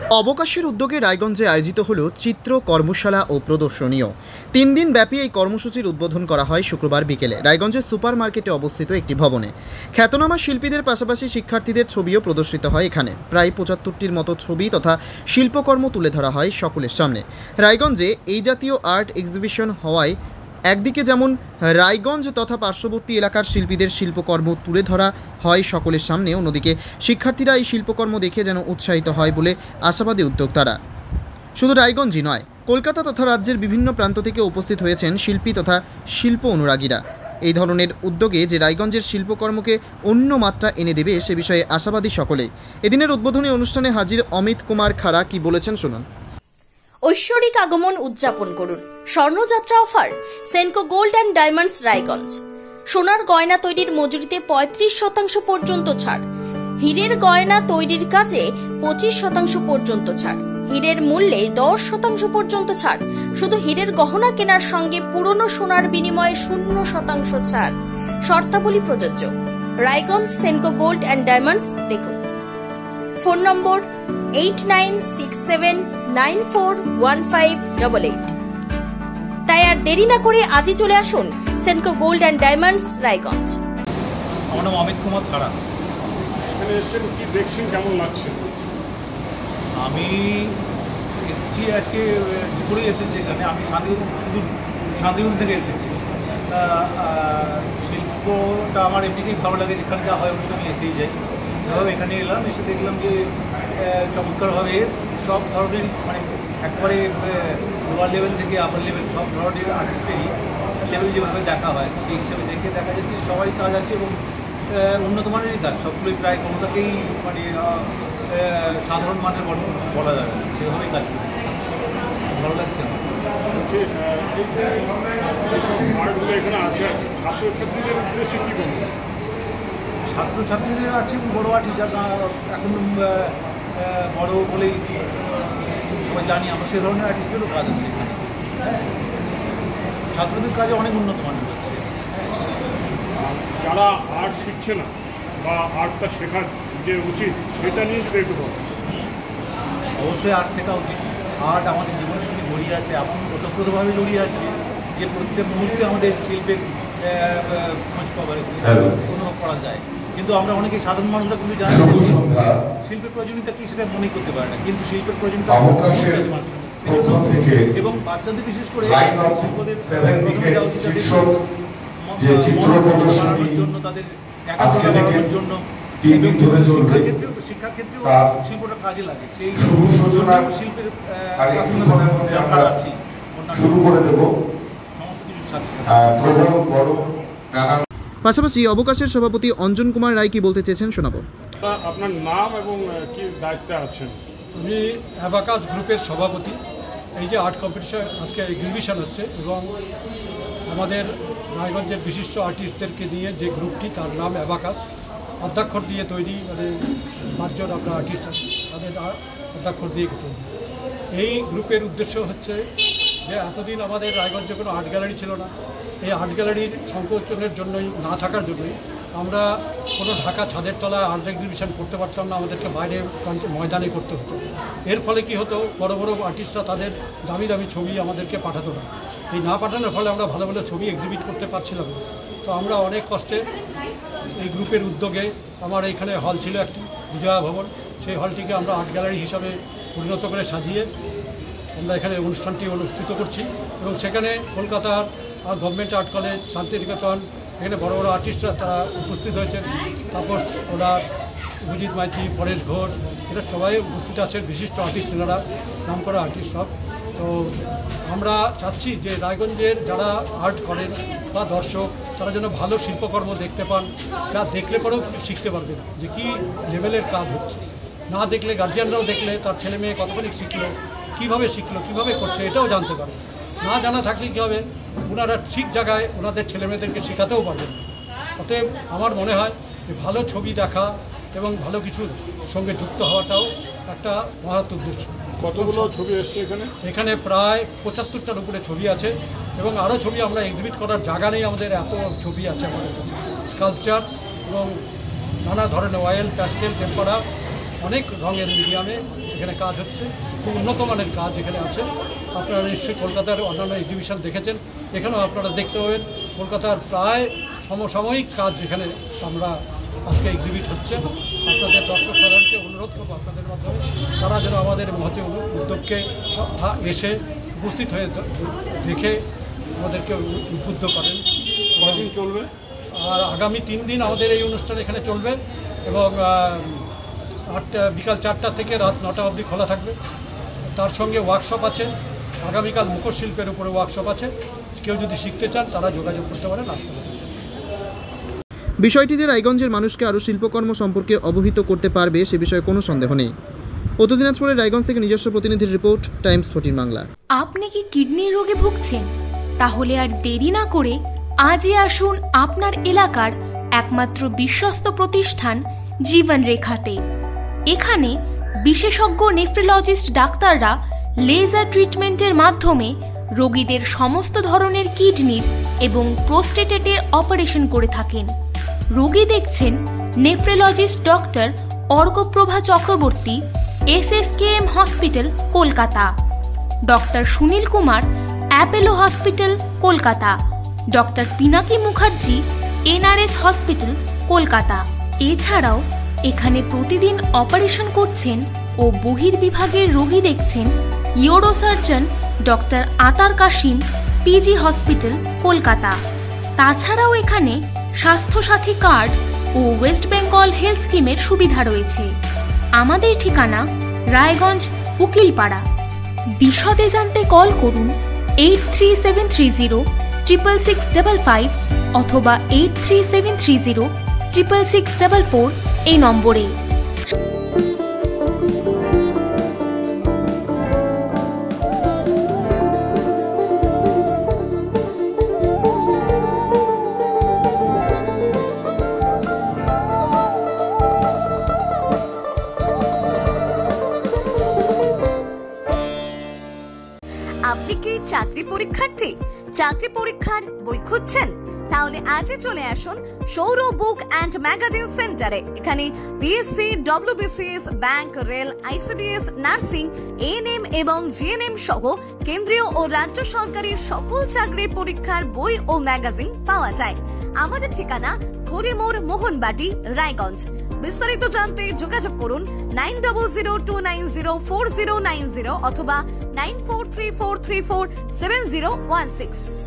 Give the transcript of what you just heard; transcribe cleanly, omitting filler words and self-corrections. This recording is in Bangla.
অবকাশের উদ্যোগে রায়গঞ্জে আয়োজিত হল চিত্র কর্মশালা ও প্রদর্শনীও। 3 দিন ব্যাপী এই কর্মসূচির উদ্বোধন করা হয় শুক্রবার বিকেলে রায়গঞ্জের সুপার মার্কেটে অবস্থিত একটি ভবনে। খ্যাতনামা শিল্পীদের পাশাপাশি শিক্ষার্থীদের ছবিও প্রদর্শিত হয় এখানে। প্রায় 75টির মতো ছবি তথা শিল্পকর্ম তুলে ধরা হয় সকলের সামনে। রায়গঞ্জে এই জাতীয় আর্ট এক্সিবিশন হওয়ায় একদিকে যেমন রায়গঞ্জ তথা পার্শ্ববর্তী এলাকার শিল্পীদের শিল্পকর্ম তুলে ধরা হয় সকলের সামনে, অন্যদিকে শিক্ষার্থীরা এই শিল্পকর্ম দেখে যেন উৎসাহিত হয় বলে আশাবাদী উদ্যোক্তারা। শুধু রায়গঞ্জই নয়, কলকাতা তথা রাজ্যের বিভিন্ন প্রান্ত থেকে উপস্থিত হয়েছেন শিল্পী তথা শিল্প অনুরাগীরা। এই ধরনের উদ্যোগে যে রায়গঞ্জের শিল্পকর্মকে অন্য মাত্রা এনে দেবে সে বিষয়ে আশাবাদী সকলেই। এদিনের উদ্বোধনী অনুষ্ঠানে হাজির অমিত কুমার খাড়া কি বলেছেন শুনুন। ঐশ্বরিক আগমন উদযাপন করুন। স্বর্ণযাত্রা offer Senco Gold and Diamonds Raiganj. সোনার গয়না তৈরির মজুরিতে 35% পর্যন্ত ছাড়। হীরের গয়না তৈরির কাজে 25% পর্যন্ত ছাড়। হীরের মূল্যে 10% পর্যন্ত ছাড়। শুধু হীরের গহনা কেনার সঙ্গে পুরনো সোনার বিনিময়ে 0% ছাড়। শর্তাবলী প্রযোজ্য। Raiganj Senco Gold and Diamonds দেখুন। Phone number 8967941588। তাই আর দেরি না করে আজই চলে আসুন Senco Gold and Diamonds Raiganj. আমার নাম অমিত কুমার খাড়া। এখানে এসে কি দেখছেন, কেমন লাগছে? আমি এসেছি আজকে দুপুরে এসেছি এখানে। আমি শান্তিগুণ থেকে এসেছি। শিল্পটা আমার এমনিতেই ভালো লাগে, যেখানে যা হয় অনুষ্ঠানে এসেই যাই। এভাবে এখানে এলাম, এসে দেখলাম যে চমৎকারভাবে সব ধরনের, মানে একবারে লোয়ার লেভেল থেকে আপার লেভেল সব ধরনের আর্টিস্টেরই লেভেল যেভাবে দেখা হয় সেই হিসাবে দেখে দেখা যাচ্ছে সবাই কাজ আছে এবং উন্নত মানেরই কাজ। সবগুলোই প্রায় কোনোটাকেই মানে সাধারণ মানের বলা যাবে না, সেভাবেই কাজ করে ভালো লাগছে আমার। হচ্ছে এইসব আর্টগুলো এখানে আছে, ছাত্রছাত্রীদের উদ্দেশ্যে কী বলবো? ছাত্রছাত্রীদের আছে বড়ো আর্টিস্ট, যারা এখন বড় বলেই সবাই জানি আমরা, সে ধরনের আর্টিস্টদেরও কাজ আছে এখানে। ছাত্রদের কাজে অনেক উন্নত মানের হচ্ছে। যারা আর্ট শিখছে না বা আর্টটা শেখার যে উচিত সেটা নিয়ে যদি একটু বলো। অবশ্যই আর্ট শেখা উচিত। আর্ট আমাদের জীবনের সঙ্গে জড়িয়ে আছে, এখন ওতপ্রোতভাবে জড়িয়ে আছে, যে প্রতিটা মুহূর্তে আমাদের শিল্পের খোঁজ পাবার অনুভব করা যায়। কিন্তু আমরা অনেকে সাধারণ মানুষরা কিন্তু জানি শিল্পের প্রয়োজনীয়তা কি সেটা মনে করতে পারে না, কিন্তু শিল্পের প্রয়োজনীয়তা এবং বাচ্চাদের বিশেষ করে শিল্পদের প্রথমে যাওয়া উচিত তাদের বাড়ানোর জন্য, তাদের একাগ্রতা বাড়ানোর জন্য, শিক্ষার ক্ষেত্রেও শিল্পটা কাজে লাগে। সেই জন্য শিল্পের দরকার আছে সমস্ত কিছুর সাথে। পাশাপাশি অবকাশের সভাপতি অঞ্জন কুমার রায় কি বলতে চেয়েছেন শোনাবো। আপনার নাম এবং কি দায়িত্বে আছেন? আমি অ্যাবাকাস গ্রুপের সভাপতি। এই যে আর্ট কম্পিটিশন আজকে এক্সিবিশন হচ্ছে এবং আমাদের রায়গঞ্জের বিশিষ্ট আর্টিস্টদেরকে নিয়ে যে গ্রুপটি, তার নাম অ্যাবাকাস। অধ্যাক্ষর দিয়ে তৈরি, মানে 5 জন আমরা আর্টিস্ট আছি, তাদের অধ্যাক্ষর দিয়ে তৈরি। এই গ্রুপের উদ্দেশ্য হচ্ছে যে এতদিন আমাদের রায়গঞ্জে কোনো আর্ট গ্যালারি ছিল না। এই আর্ট গ্যালারির সংকোচনের জন্যই, না থাকার জন্যই আমরা কোনো ঢাকা ছাদের তলায় আর্ট এক্সিবিশন করতে পারতাম না, আমাদেরকে বাইরে ময়দানে করতে হতো। এর ফলে কি হতো, বড় বড় আর্টিস্টরা তাদের দামি দামি ছবি আমাদেরকে পাঠাতো না। এই না পাঠানোর ফলে আমরা ভালো ভালো ছবি এক্সিবিট করতে পারছিলাম না। তো আমরা অনেক কষ্টে এই গ্রুপের উদ্যোগে, আমার এইখানে হল ছিল একটি বিজয়া ভবন, সেই হলটিকে আমরা আর্ট গ্যালারি হিসাবে পরিণত করে সাজিয়ে আমরা এখানে অনুষ্ঠানটি অনুষ্ঠিত করছি। এবং সেখানে কলকাতার গভর্নমেন্ট আর্ট কলেজ, শান্তিনিকেতন, এখানে বড় বড় আর্টিস্টরা তারা উপস্থিত হয়েছেন। তাপস ওনার, অভিজিৎ মাইতি, পরেশ ঘোষ, এরা সবাই উপস্থিত আছেন, বিশিষ্ট আর্টিস্ট, এনারা নাম করা আর্টিস্ট সব। তো আমরা চাচ্ছি যে রায়গঞ্জের যারা আর্ট করেন বা দর্শক, তারা যেন ভালো শিল্পকর্ম দেখতে পান, যা দেখলে পরেও কিছু শিখতে পারবেন যে কী লেভেলের কাজ হচ্ছে। না দেখলে গার্জিয়ানরাও দেখলে তার ছেলে মেয়ে কতখানি শিখলো, কীভাবে করছে এটাও জানতে পারবে। না জানা থাকলে কী হবে, ওনারা ঠিক জায়গায় ওনাদের ছেলেমেয়েদেরকে শেখাতেও পারবেন। অতএব আমার মনে হয় যে ভালো ছবি দেখা এবং ভালো কিছুর সঙ্গে যুক্ত হওয়াটাও একটা মহৎ উদ্দেশ্য। কতগুলো ছবি এসছে এখানে? এখানে প্রায় 75টার উপরে ছবি আছে এবং আরও ছবি আমরা এক্সিবিট করার জায়গা নেই, আমাদের এত ছবি আছে আমাদের কাছে। স্কাল্পচার এবং নানা ধরনের অয়েল, প্যাস্টেল, টেম্পারা, অনেক রঙের মিডিয়ামে এখানে কাজ হচ্ছে, খুব উন্নত মানের কাজ এখানে আছে। আপনারা নিশ্চয়ই কলকাতার অন্যান্য এক্সিবিশন দেখেছেন, এখানেও আপনারা দেখতে পাবেন কলকাতার প্রায় সমসাময়িক কাজ এখানে আমরা আজকে এক্সিবিট হচ্ছে। আপনাদের দর্শক সাধারণকে অনুরোধ করবো আপনাদের মাধ্যমে তারা যেন আমাদের মহতি উদ্যোগকে এসে উপস্থিত হয়ে দেখে আমাদেরকে উদ্বুদ্ধ করেন। কতদিন চলবে? আর আগামী 3 দিন আমাদের এই অনুষ্ঠান এখানে চলবে এবং বিকাল 4টা থেকে রাত 9টা অবধি খোলা থাকবে। তার সঙ্গে ওয়ার্কশপ আছে, আগামীকাল মুখশিল্পের উপরে ওয়ার্কশপ আছে। কেউ যদি শিখতে চান তারা যোগাযোগ করতে পারেন, আসতে পারেন। বিষয়টি যে রায়গঞ্জের মানুষকে আরও শিল্পকর্ম সম্পর্কে অবহিত করতে পারবে সে বিষয়ে কোনো সন্দেহ নেই। উত্তর দিনাজপুরের রায়গঞ্জ থেকে নিজস্ব প্রতিনিধির রিপোর্ট, টাইমস 14 বাংলা। আপনি কি কিডনির রোগে ভুগছেন? তাহলে আর দেরি না করে আজই আসুন আপনার এলাকার একমাত্র বিশ্বস্ত প্রতিষ্ঠান জীবন রেখাতে। এখানে বিশেষজ্ঞ নেফ্রোলজিস্ট ডাক্তাররা লেজার ট্রিটমেন্টের মাধ্যমে রোগীদের সমস্ত ধরনের কিডনির এবং প্রোস্টেটের অপারেশন করে থাকেন। রোগী দেখছেন nephrologist doctor Arkaprava Chakraborty, SSKM hospital, Kolkata. Doctor Sunil Kumar, Apollo hospital, Kolkata. Doctor Pinaki Mukherjee, NRS hospital, Kolkata. এছাড়াও এখানে প্রতিদিন অপারেশন করছেন ও বহির্বিভাগের রোগী দেখছেন ইউরোসার্জন ডক্টর আতার কাশিম, PG হসপিটাল, কলকাতা। তাছাড়াও এখানে স্বাস্থ্যসাথী কার্ড ও ওয়েস্ট বেঙ্গল হেলথ স্কিমের সুবিধা রয়েছে। আমাদের ঠিকানা রায়গঞ্জ, উকিলপাড়া। বিশদে জানতে কল করুন 8373066655 অথবা 8373066644 এই নম্বরে। আপনি কি চাকরি পরীক্ষার্থী? চাকরি পরীক্ষার বই খুঁজছেন? তাহলে আজই চলে আসুন সৌর বুক অ্যান্ড ম্যাগাজিন সেন্টারে। এখানে BSc, WBCS, bank, rail, ICDS, nursing, ANM এবং GNM সহ কেন্দ্রীয় ও রাজ্য সরকারের সকল চাকরির পরীক্ষার বই ও ম্যাগাজিন পাওয়া যায়। আমাদের ঠিকানা খড়িমোড়, মোহনবাটি, রায়গঞ্জ। বিস্তারিত জানতে যোগাযোগ করুন 9002904090 অথবা 9434347016।